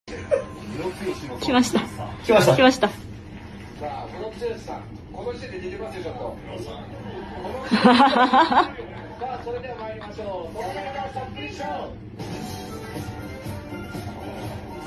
来ました。 来ました。 来ました。 さあ、この剛さん、この時点で似てますよ、ちょっと。さあ、それでは参りましょう。東大のサプリショー。